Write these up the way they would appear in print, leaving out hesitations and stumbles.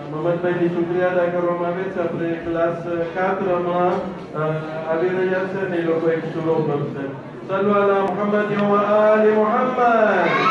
મમતભાઈની શુક્રિયા અદા કરવામાં આવે છે. આપણે ક્લાસ 4 આવી રહ્યા છે ને એ લોકો એક સુરો કરશે. સલ્લુ અલા મુહમ્મદ વ આલી મુહમ્મદ.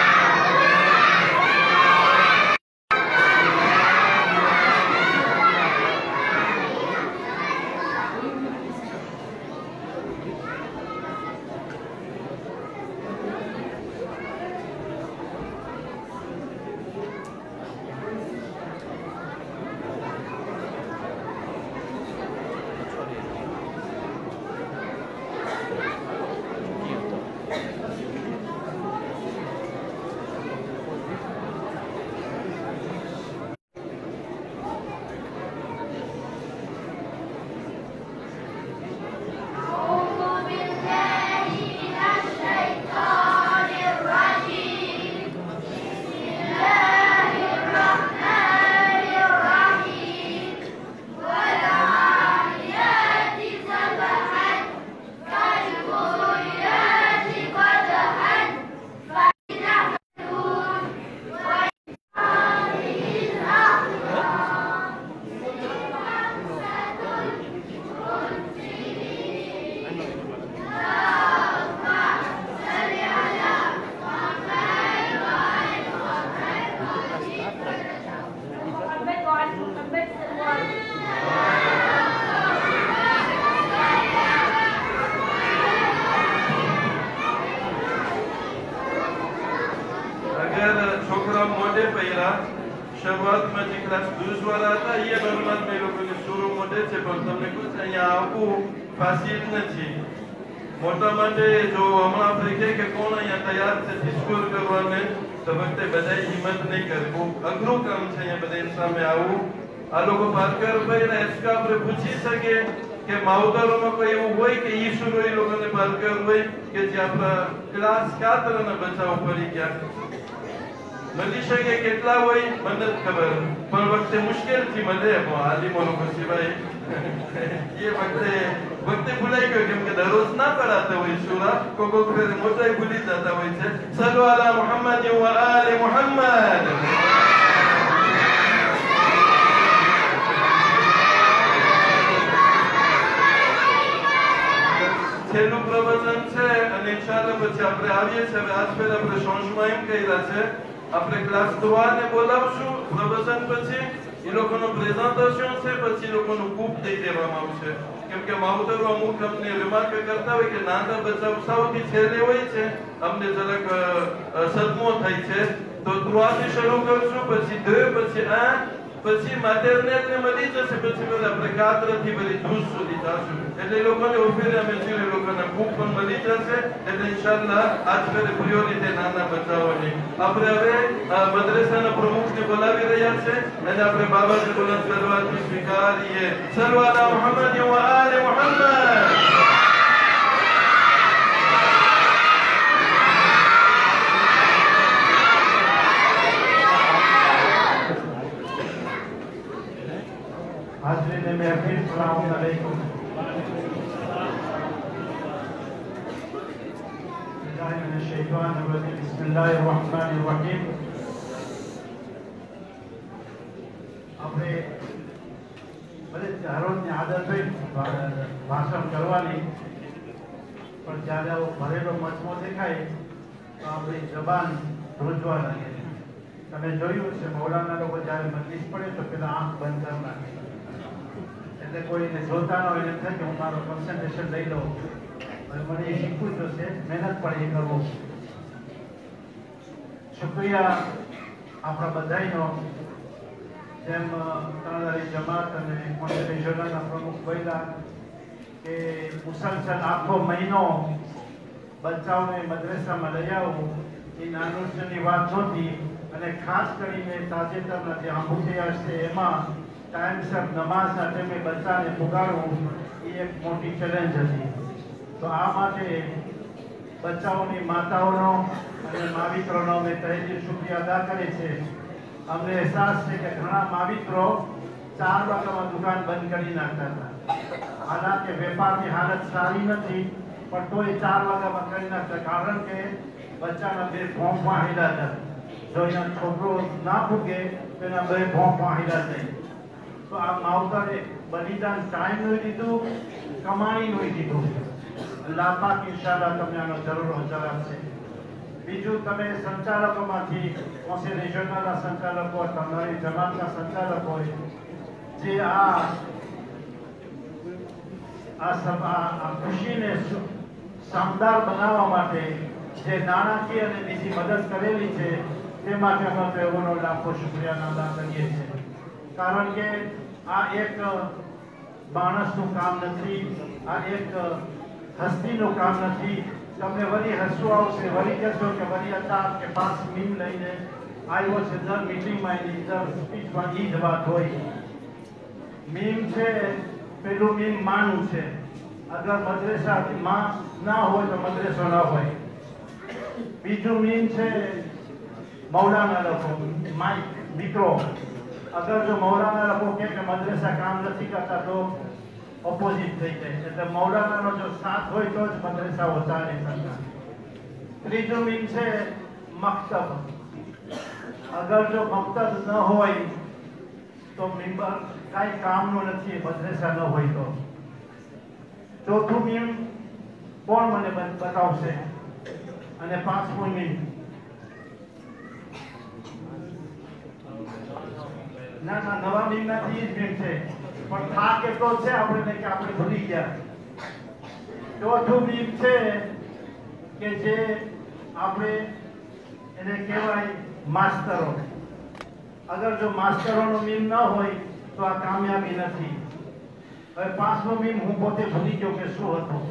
शुरुआत में जो क्लास 12 वाला था ये नॉर्मल में लोगों ने शुरू मोटे से पर तुमने कुछ यहाँ आपको फासिल नहीं मोटा माटे जो हमारा फ्रिके के कौन यहाँ तैयार से डिस्कोर करवाने तो वक्त बधाई हिम्मत नहीं करे वो अगलो काम से यहाँ बधाई इंसान में आओ आलो को बात कर भाई ना इसका अपने पूछी सके कि माउदारों में कोई वो हुई कि ये शुरू ही लोगों ने बात कर हुई कि जब क्लास 4 ना बचाओ पड़ी क्या मली शके કેટલા હોય મને ખબર પણ વખતે મુશ્કેલ થી મળે આલિમોનો સિવાય ये वक्ते भूलाई गयो કેમ કે દરરોજ ના પડાતા હોય સૂરા કોકો ફેર મોટાઈ ભૂલી જતા હોય છે. સલ્લુ અલા મુહમ્મદ વ આલી મુહમ્મદ. છેલ્લું પ્રવચન છે અને ઇન્શાઅલ્લાહ પછી આપણે આવીએ છીએ. હવે આજ પહેલા આપણે શોંશમાં એમ કહીલા છે આપણે ક્લાસ 3 ને બોલાવશું પ્રવચન પછી એ લોકોનો પ્રેઝન્ટેશન છે પછી એ લોકોનું કૂપ દઈ દેવામાં આવશે કેમ કે માવતરો અમુક અમને રિમાર્ક કરતા હોય કે નાના બચ્ચાઓ સૌથી છેલ્લે હોય છે અમને જરાક સદમો થાય છે તો 3 થી શરૂ કરશું પછી 2 પછી 8 પછી મેટરનેટ ને મળી જશે પછી આપણે 4 થી બધી 12 સુધી જાશું એટલે લોકોને ઉભી અમે જે લોકોને કૂપ પણ મળી જશે એટલે ઇન્શાઅલ્લાહ આજ ફેરે પ્રિયોરિટી નાના બચ્ચાઓની આપણે હવે મદ્રસાના પ્રમુખને બોલાવી રહ્યા છે અને આપણે બાબાજી બોલન કરવાથી સ્વીકારીએ. સલ્લુ અલા મુહમ્મદ વ આલી મુહમ્મદ. हाज़रीन महफिल अस्सलामु अलैकुम. बिस्मिल्लाहिर्रहमानिर्रहीम. આપણે ભલે હરોજની આદત હોય ભાષણ કરવાની પણ જ્યારે આવો ભરેલો મજમો દેખાય તો આપણી જબાન ધ્રુજવા લાગે. તમે જોયું છે મૌલાના લોકો જ્યારે મજલિસ પડે તો પેલા આંખ બંધ કરી નાખે એટલે કોઈને જોતા ન હોય એમ થાય કે હું મારું કોન્સન્ટ્રેશન લઈ લઉં હવે મને એ શીખવું જોશે મહેનત પણ એ કરવું. શુક્રિયા આપણા બધાનો જેમ તણાદારી જમાત અને મોન્ટેરી ઝોલાના પ્રમુખ બોલ્યા કે મુસલસલ આખો મહિનો બચ્ચાઓને મદ્રસામાં લઈ આવવું એ નાની વાત નહોતી અને ખાસ કરીને તાજેતરના જે આંબુટિયા છે એમાં ટાઈમસર નમાઝના ટાઈમે બચ્ચાને પુગાડવું એ એક મોટી ચેલેન્જ હતી. તો આ માટે બચ્ચાઓની માતાઓનો અને માવિત્રોનો અમે તહેદિલ શુક્રિયા અદા કરીએ છીએ. અમને અહેસાસ છે કે ઘણા માવિત્રો 4 વાગ્યામાં દુકાન બંધ કરી નાખતા હતા. હાલાકે વેપારની હાલત સારી નથી પણ તોય 4 વાગ્યામાં કરી નાખતા કારણ કે બચ્ચાના બે ફોર્મ વાહેલા હતા જો એના છોકરો ના ભૂગે તો એના બે ભોંપા હિલા નહીં. તો આ માવતરે બલિદાન ટાઈમનું દીધું, કમાણીનું દીધું. લાભાક ઇન્શાલ્લાહ તમને આનો જરૂર અસર આપશે. બીજું, તમે સંચાલકોમાંથી કોન્સેલ રિજનલના સંચાલકો, તમારી જમાતના સંચાલકો જે આ ખુશીને શાનદાર બનાવવા માટે જે નાણાકીય અને બીજી મદદ કરેલી છે તે માટે અમે તેઓનો લાખો શુક્રિયા અદા કરીએ છીએ. કારણ કે આ એક માણસનું કામ નથી, આ એક હસ્તીનું કામ નથી. તમને વળી હસવું આવશે, વળી કહેશો કે વળી હતા કે 5 મીમ લઈને આવ્યો છે. દર મીટિંગમાં એની દર સ્પીચમાં એ જ વાત હોય. મીમ છે, પેલું મીમ માનું છે. અગર મદ્રેસા માં ના હોય તો મદ્રેસો ના હોય. બીજું મીમ છે મૌલાના લખો, માઇક દીકરો. અગર જો મૌલાના લખો કે મદ્રેસા કામ નથી કરતા તો ઓપોઝિટ થઈ જાય. એટલે મૌલાનાનો જો સાથ હોય તો જ મદ્રેસાઓ ચાલે શકતા. ત્રીજું મીન છે મક્તબ. અગર જો મક્તબ ન હોય તો મિંબર કાંઈ કામનું નથી, મદ્રેસા ન હોય તો. ચોથું મીમ કોણ મને બતાવશે? અને પાંચમું મીમ ના નવા મીમમાંથી જ મીમ છે, પણ થાક એટલો છે આપણે કે આપણે ભૂલી ગયા. ચોથું મીમ છે કે જે આપણે એને કહેવાય માસ્તરો. અગર જો માસ્તરોનો મીમ ન હોય તો આ કામયાબી નથી. હવે પાંચમો મીમ હું પોતે ભૂલી ગયો કે શું હતું.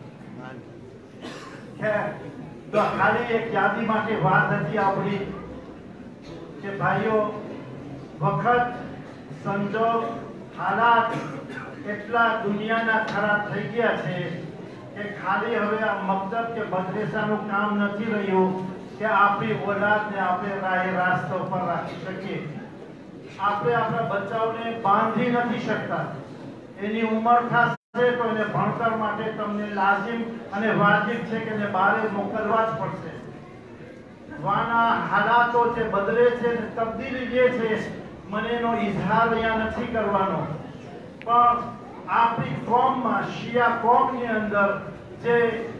તો ખાલી એક યાદી માટે વાત હતી આપણી કે ભાઈઓ, વખત, સંજોગ, હાલાત એટલા દુનિયાના ખરાબ થઈ ગયા છે કે ખાલી હવે આ મકતબ કે મદ્રેસાનું કામ નથી રહ્યું કે આપણી ઓલાદને આપણે રાહે રાસ્તા પર રાખી શકીએ. આપણે આપણા બચ્ચાઓને બાંધી નથી શકતા. એની ઉંમર થશે તો એને ભણતર માટે તમને લાઝિમ અને વાજિબ છે કે એને બહાર મોકલવા જ પડશે. વાના હાલાતો જે બદલે છે, તબદીલી જે છે, મને એનો ઇઝહાર અહીંયા નથી કરવાનો, પણ આપણી કોમમાં, શિયા કોમની અંદર જે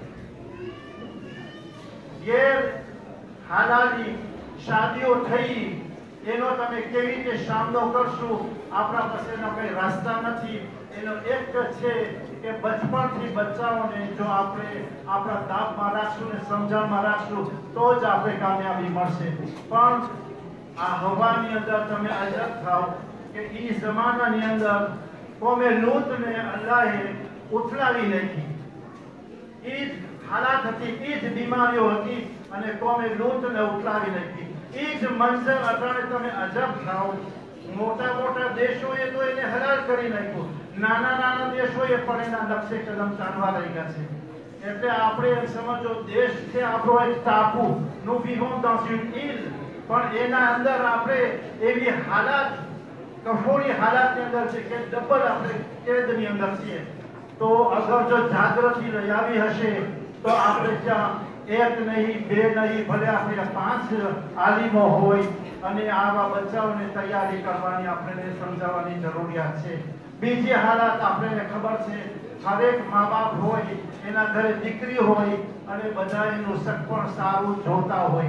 ગેર હાલાલી શાદીઓ થઈ એનો તમે કેવી રીતે સામનો કરશું? આપણા પાસે એનો કઈ રસ્તા નથી. એનો એક જ છે કે બચપણથી બચ્ચાઓને જો આપણે આપણા તાપમાં રાખશું ને સમજણમાં રાખશું તો જ આપણે કામયાબી મળશે. પણ આ હવાની અંદર તમે અજબ થાવ કે એ જમાનાની અંદર કોમે લૂતને અલ્લાહે ઉથલાવી નાખી. એ જ હાલાત હતી, એ જ બીમારીઓ હતી અને કોમે લૂતને ઉથલાવી નાખી. એ જ મંઝર અટાણે તમે અજબ થાવ. મોટા મોટા દેશોએ તો એને હલાલ કરી નાખ્યું, નાના નાના દેશોએ પણ એના નકશે કદમ ચાલવા લાગ્યા છે. એટલે આપણે એમ સમજો, દેશ છે આપણો એક ટાપુ, nous vivons dans une île, પણ એના અંદર આપણે એવી હાલાત, કફોડી હાલાતની અંદર છે કે ડબલ આપણે કેદની અંદર છીએ. તો અગર જો જાગૃતિ લઈ આવી હશે તો આપણે ત્યાં એક નહીં, બે નહીં, ભલે આપણે 5 આલિમો હોય અને આવા બચ્ચાઓને તૈયારી કરવાની આપણે સમજાવવાની જરૂરિયાત છે. બીજી હાલાત આપણને ખબર છે, હરેક મા બાપ હોય, એના ઘરે દીકરી હોય અને બધા એનું સગપણ સારું જોતા હોય.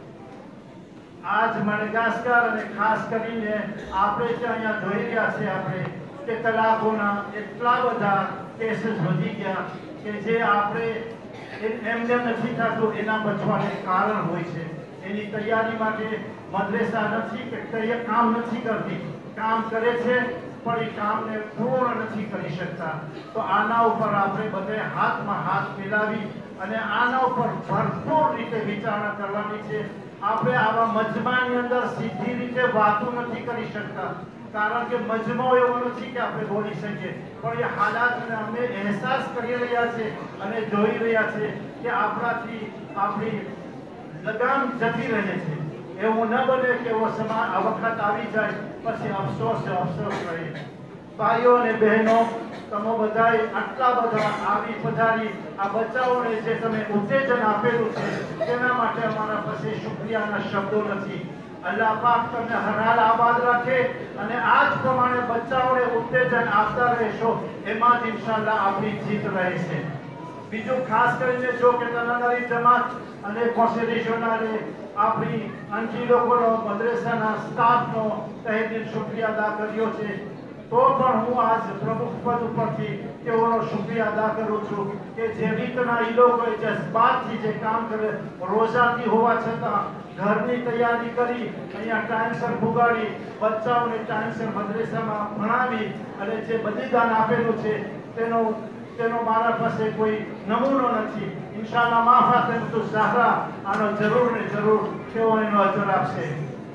આજ મડગાસ્કર અને ખાસ કરીને આપણે જે અહીંયા જોઈ રહ્યા છે આપણે કે તલાકોના એટલા બધા કેસીસ વધી ગયા કે જે આપણે એમને નથી થતું, એના બચવાનું કારણ હોય છે. એની તૈયારી માટે મદ્રેસા નથી કે કામ નથી કરતી, કામ કરે છે પણ એ કામને પૂર્ણ નથી કરી શકતા. તો આના ઉપર આપણે બધે હાથમાં હાથ મિલાવી અને આના ઉપર ભરપૂર રીતે વિચારણા કરવાની છે. આપણે આવા મજમાની અંદર સીધી રીતે વાતો નથી કરી શકતા, કારણ કે મજમો એવો નથી કે આપણે બોલી શકીએ, પણ એ હાલાતને અમે અહેસાસ કરી રહ્યા છે અને જોઈ રહ્યા છે કે આપણાથી આપણી લગામ જતી રહે છે. એવું ન બને કે એવો વખત આવી જાય પછી અફસોસ રહે. ભાઈઓ અને બહેનો, તમે બધાએ આટલા બધા આવી પધારી આ બચ્ચાઓને જે તમે ઉત્તેજન આપેલું છે તેના માટે અમારા પાસે શુક્રિયાના શબ્દો નથી. અલ્લાહ પાક તમને હર હાલ આબાદ રાખે અને આ જ પ્રમાણે બચ્ચાઓને ઉત્તેજન આપતા રહેશો, એમાં જ ઇન્શાઅલ્લાહ આપણી જીત રહેશે. બીજું ખાસ કરીને જો કે નાનારી જમાત અને કોન્સ્ટિટ્યુશનલે આપણી અંજી લોકોનો મદ્રેસાના સ્ટાફનો તહે દિલ શુક્રિયા અદા કર્યો છે, તો પણ હું આજ પ્રમુખ પદ ઉપરથી તેઓનો શુક્રિયા અદા કરું છું કે જે રીતના એ લોકોએ જજ્બાતથી જે કામ કરે, રોજાથી હોવા છતાં ઘરની તૈયારી કરી, અહીંયા ટાઈમસર પુગાડી, બચ્ચાઓને ટાઈમસર મદ્રેસામાં ભણાવી અને જે બલિદાન આપેલું છે તેનો મારા પાસે કોઈ નમૂનો નથી. ઇન્શાઅલ્લાહ મા ફાતિમતુ ઝહરા આનો જરૂર ને જરૂર તેઓ એનો અજર આપશે.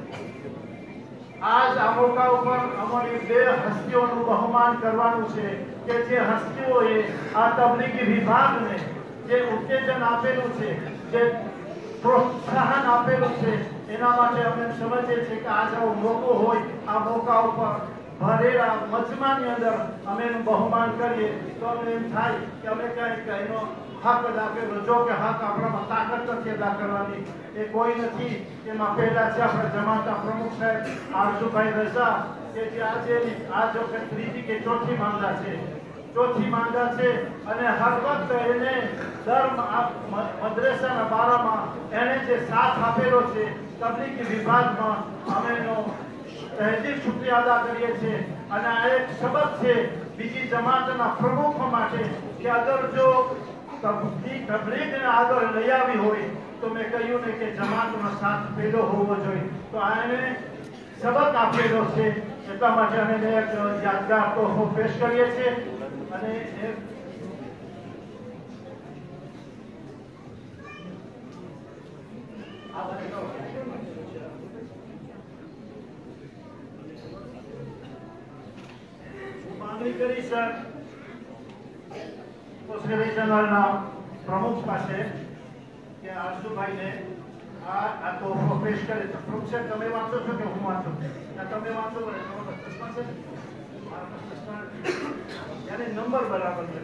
આજ આ મોકા ઉપર અમારી બે હસ્તીઓનું બહુમાન કરવાનું છે કે જે હસ્તીઓએ આ તબલીગી વિભાગને જે ઉત્તેજન આપેલું છે, જે પ્રોત્સાહન આપેલું છે, એના માટે અમે સમજીએ છીએ કે આજ આવો મોકો હોય, આ મોકા ઉપર ભરેલા મજમાની અંદર અમે એનું બહુમાન કરીએ તો અમને એમ થાય કે અમે કંઈક એનો હક અદા કર્યો. જો કે હક આપણામાં તાકાત નથી અદા કરવાની, એ કોઈ નથી. એમાં પહેલા છે આપણા જમાતના પ્રમુખ સાહેબ આરઝુભાઈ રઝા કે જે આજે આ જો કે ત્રીજી કે ચોથી માંદા છે અને હર વખત એને દર મદ્રેસાના બારામાં એને જે સાથ આપેલો છે તબલીગી વિભાગમાં, અમે એનો તહેદીલ શુક્રિયા અદા કરીએ છીએ. અને આ એક સબક છે બીજી જમાતના પ્રમુખો માટે કે અગર જો તબલીગને આગળ લઈ આવી હોય તો મેં કહ્યું ને કે જમાતનો સાથ પેલો હોવો જોઈએ, તો આ એને સબક આપેલો છે. એટલા માટે અમે એક યાદગાર તોહફો પેશ કરીએ છીએ. અને માંગણી કરી સર કોન્સ્ટિટ્યુશનલના પ્રમુખ પાસે કે આરઝુભાઈને આ તોહફો પેશ કરે. પ્રમુખ સાહેબ તમે વાંચો છો કે હું વાંચું? તમે વાંચો यानी नंबर बराबर है.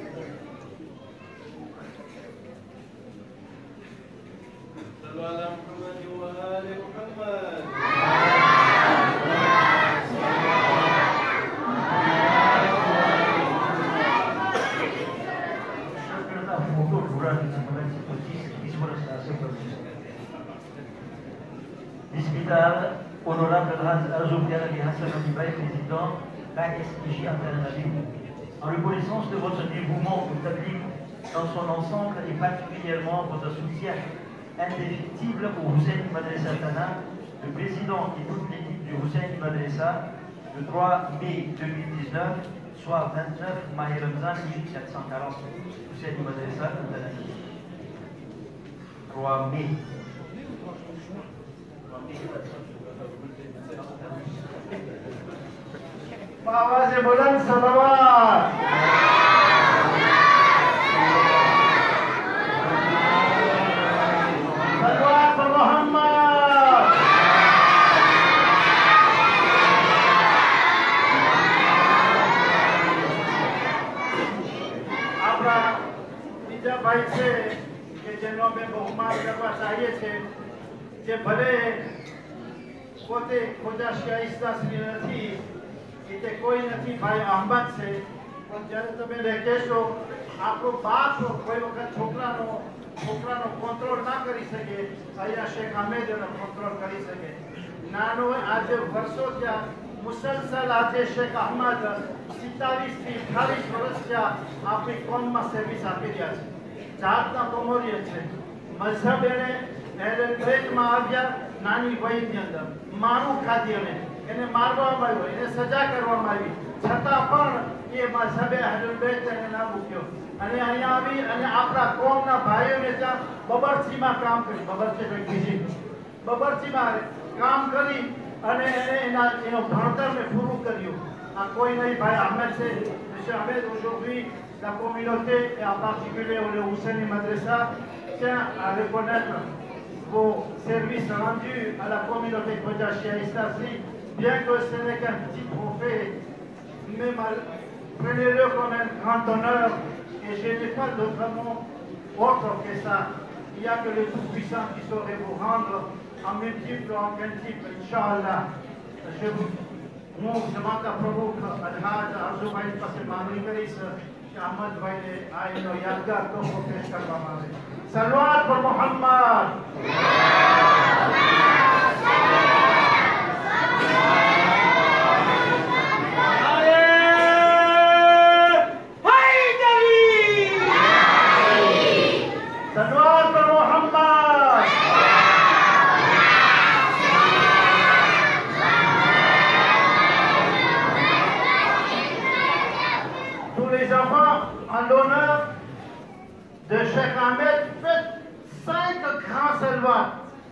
Bismillah, honorable Azoubia Hassan Abibay, président l'ASIJ International. En reconnaissance de votre dévouement au tabligh dans son ensemble et particulièrement votre soutien indéfectible au Hussein Madrasa Tana, le président et toute l'équipe du Hussein Madrasa, le 3 mai 2019, soit 29 Mahi Ramzan 1440, Hussein Madrasa Tana. 3 mai. आवाज़ बुलंद सलवात. सलवात मोहम्मद. આપણા બીજા ભાઈ છે કે જેનો અમે બહુમાન કરવા ચાહીએ છીએ, જે ભલે પોતે ખોજા શાઇસ્તાશ્રી નથી, તે કોઈ નથી, ભાઈ અહમદ છે, પણ જ્યારે તમે કહેશો આપણો બાપ કોઈ વખત છોકરાનો કંટ્રોલ ના કરી શકે, અહીંયા શેખ અહમેદ એનો કંટ્રોલ કરી શકે. નાનો આજે વર્ષો થયા મુસલસલ આજે શેખ અહમદ 47 થી 28 વર્ષ થયા આપણી કોમમાં સર્વિસ આપી રહ્યા છે. જાતના કોમોરિયત છે. મઝહબ એને ગ્રેટમાં આવ્યા નાની વયની અંદર, મારું ખાધી એને મારવામાં આવ્યો, એને સજા કરવામાં આવી, છતાં પણ એ મઝહબે અહલુલ બેત એને ના મૂક્યો અને અહીંયા આવી અને આપણા કોમના ભાઈઓને ત્યાં બબરસીમાં કામ કર્યું. બબરસીમાં કામ કરી અને એને એનો ભણતરને પૂરું કર્યું. આ કોઈ નહીં, ભાઈ અહમદ છે. Monsieur Ahmed, aujourd'hui, la communauté et en particulier le Husseini Madrasa tient à reconnaître vos services rendus à la communauté Khoja Chia Istasri, bien que ce n'est qu'un petit trophée, prenez-le comme un grand honneur et je n'ai pas d'autre mot autre que ça. Il n'y a que le Tout-Puissant qui saurait vous rendre en multiple ou en quintuple, Inch'Allah. હું જમાતા પ્રમુખ અલ્હાજ આરઝુભાઈ પાસે માંગણી કરીશ કે અહમદભાઈને આ એનો યાદગાર તોહફો પેશ કરવામાં આવે. સલવાત પર મોહમ્મદ. સલવાત પર Mohammad. En l'honneur de Cheikh Ahmed, faites 5 grands salwats.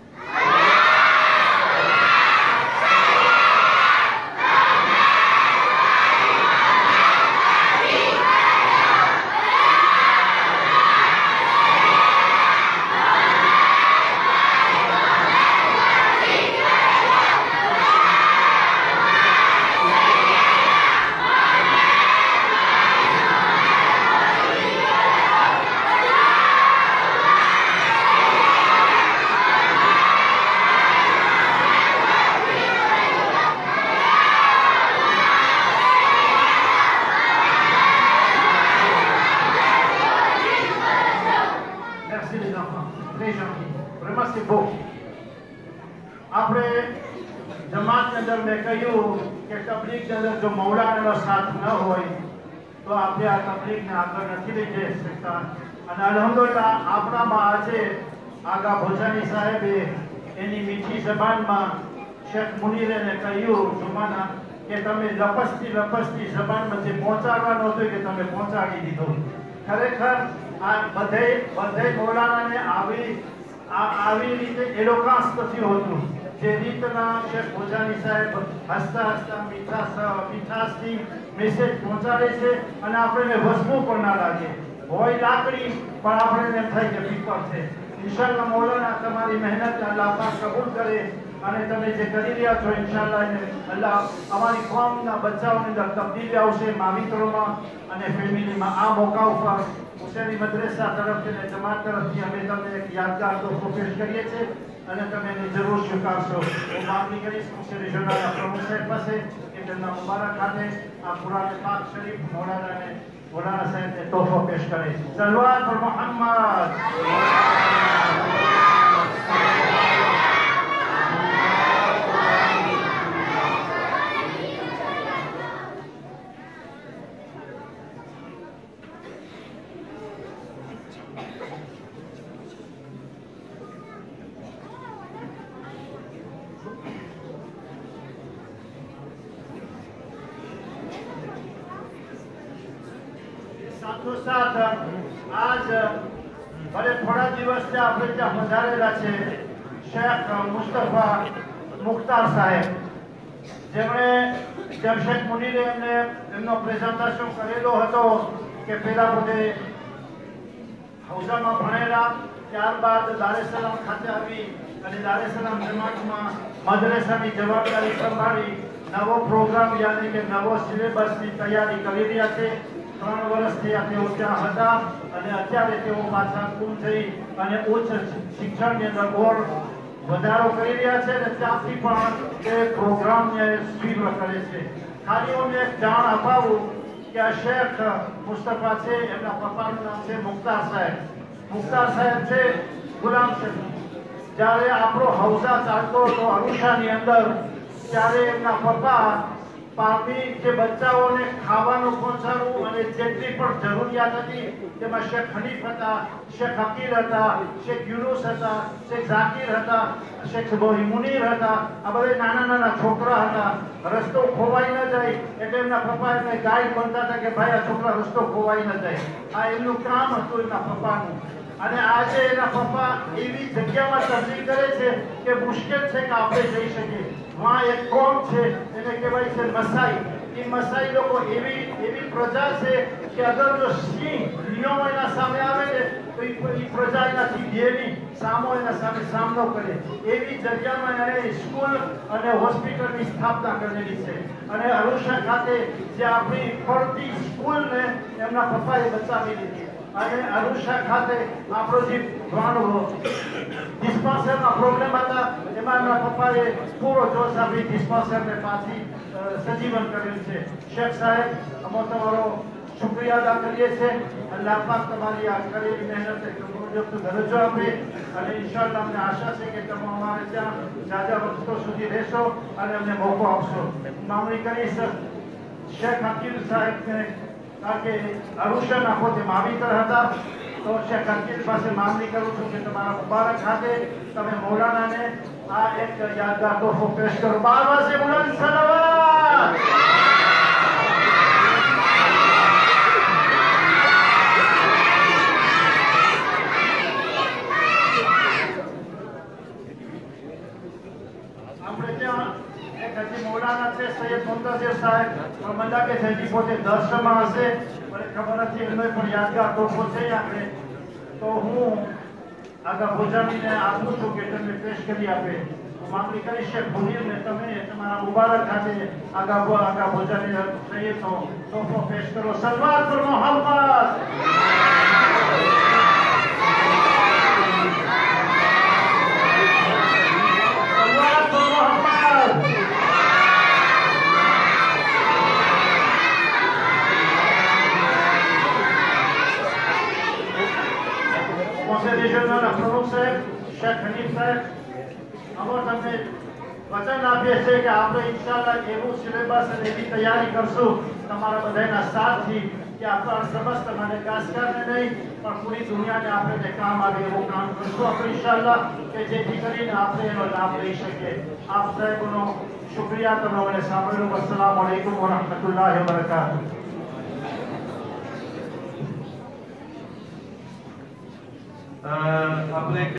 આપણે જમાતની અંદર મેં કહ્યું કે તબલીગની અંદર જો મૌલાનાનો સાથ ન હોય તો આપણે આ તબલીગને આગળ નથી લઈ જઈ શકતા. અને અલ્હમ્દુલિલ્લાહ આપણામાં આજે આગા ભોજાની સાહેબે એની મીઠી જબાનમાં શેખ મુનીરને કહ્યું જુમાના કે તમે લપસતી જબાનમાં જે પહોંચાડવાનું હતું કે તમે પહોંચાડી દીધું. ખરેખર આ બધે મૌલાનાને આવી રીતે એલોકાસ નથી હોતું. જે રીતના શેખ ભોજાની સાહેબ હસતા હસતા મીઠાશથી મેસેજ પહોંચાડે છે અને આપણને વસવું પણ ના લાગે હોય લાકડી પણ આપણને એમ થાય કે પીપળ છે. ઇન્શાઅલ્લાહ મૌલાના તમારી મહેનત અલ્લાહ પાક કબૂલ કરે અને તમે જે કરી રહ્યા છો ઇન્શાઅલ્લાહ અલ્લાહ અમારી કોમના બચ્ચાઓની અંદર તબદીલી આવશે માવિત્રોમાં અને ફેમિલીમાં. આ મોકા ઉપર હુસૈની મદ્રેસા તરફથી અને જમાત તરફથી અમે તમને એક યાદગાર તોહફો પેશ કરીએ છીએ અને તમે એને જરૂર સ્વીકારશો. હું માંગણી કરીશ મુખ્ય રિજનલના પ્રમુખ સાહેબ પાસે કે તેમના મુબારક ખાતે આ કુરાન પાક શરીફ મૌલાના સાહેબને તોહફો પેશ કરે. સલવાત પર મોહમ્મદ. સાથોસાથ આજ ભલે થોડા દિવસથી આપણે ત્યાં પધારેલા છે શેખ મુસ્તફા મુખ્તાર સાહેબ, જેમણે જેમ શેખ મુનીરે એમનો પ્રેઝન્ટેશન કરેલો હતો કે પહેલા પોતે હૌઝામાં ભણેલા, ત્યારબાદ દારેસલામ ખાતે આવી અને દારેસલામ જમાતમાં મદ્રેસાની જવાબદારી સંભાળી નવો પ્રોગ્રામ યાની કે નવો સિલેબસની તૈયારી કરી રહ્યા છે. 3 વર્ષથી તેઓ ત્યાં હતા અને અત્યારે તેઓ પાછા કુમ થઈ અને ઉચ્ચ શિક્ષણની અંદર ઓર વધારો કરી રહ્યા છે અને ત્યાંથી પણ તે પ્રોગ્રામને સ્વીકાર કરે છે. ખાલી હું એક જાણ અપાવું કે આ શેખ મુસ્તફા છે, એમના પપ્પાનું નામ છે મુખ્તાર સાહેબ. મુખ્તાર સાહેબ છે ગુલામ શેખ. જ્યારે આપણો હૌઝા ચાલતો હતો અરુષાની અંદર ત્યારે એમના પપ્પા પાપી જે બચ્ચાઓને ખાવાનું પહોંચાડવું અને જેટલી પણ જરૂરિયાત હતી તેમાં શેખ હનીફ હતા, શેખ હકીર હતા, શેખ યુનુસ હતા, શેખ ઝાકીર હતા, શેખ મુનીર હતા. આ બધા નાના નાના છોકરા હતા. રસ્તો ખોવાઈ ન જાય એટલે એમના પપ્પા એમને ગાઈડ બનતા હતા કે ભાઈ આ છોકરા રસ્તો ખોવાઈ ન જાય. આ એમનું કામ હતું એમના પપ્પાનું. અને આજે એના પપ્પા એવી જગ્યામાં તબલીગ કરે છે કે મુશ્કેલ છે કે આપણે જઈ શકીએ. वहाँ एक कौम है એને કહેવાય છે મસાઈ. એ મસાઈ લોકો એવી પ્રજા છે કે અગર જો સિંહ લીઓ એના સામે આવે ને તો તો એ પ્રજા એનાથી બેની એના સામે સામનો કરે એવી જગ્યામાં એણે સ્કૂલ અને હોસ્પિટલની સ્થાપના કરેલી છે અને અરુષા ખાતે જે આપણી પડતી સ્કૂલને એમના પપ્પાએ બચાવી લીધી અને અરુષા ખાતે આપણો જે ડિસ્પેન્સરના પ્રોબ્લેમ હતા એમાં એમના પપ્પાએ પૂરો જોશ આપી ડિસ્પેન્સરને પાછી સજીવન કરેલ છે. શેખ સાહેબ અમે તમારો શુક્રિયા અદા કરીએ છીએ. અલ્લાહ પાક તમારી આ કરેલી મહેનત દરજ્જો આપે અને ઇન્શાઅલ્લાહ અમને આશા છે કે તમે અમારે ત્યાં જાજા વખતો સુધી રહેશો અને અમને મોકો આપશો. માંગણી કરીશ શેખ અકીલ સાહેબને કારણ કે અરુષાના પોતે માવીતર હતા તો શેખ અકીલ પાસે માંગણી કરું છું કે તમારા મુબારક ખાતે તમે મૌલાનાને આ એક યાદગાર તોહફો પેશ કરો. 12 વર્ષે બુલંદ સલાવત. मौलाना से सैयद मुंतजिर साहब और मंदा के सैदी पोते 10 हसे મને ખબર નથી એનો પણ યાદગાર તોહફો છે આપણે તો હું આગા ભોજાનીને આપું છું કે તમે પેશ કરી આપે. હું માંગણી કરીશ કે ભૂરીને તમે તમારા મુબારક ખાતે આગા ભોજાની સૈયદનો તોહફો પેશ કરો. સલવાત પર મોહમ્મદ. प्रमुख साहब शेख हनीफ साहब અમે તમને વચન આપીએ છીએ કે આપણે ઇન્શાઅલ્લાહ એવું સિલેબસ અને એવી તૈયારી કરશું તમારા બધાના સાથથી કે આપણા સમસ્ત માડગાસ્કરને નહીં પણ પૂરી દુનિયાને આપણે કામ આવે એવું કામ કરશું આપણે ઇન્શાઅલ્લાહ કે જેથી કરીને આપણે એનો લાભ લઈ શકીએ. આપ સાહેબનો શુક્રિયા તમે મને સાંભળ્યું. અસ્સલામુ અલૈકુમ વરહમતુલ્લાહિ વબરકાતુહુ. આપણે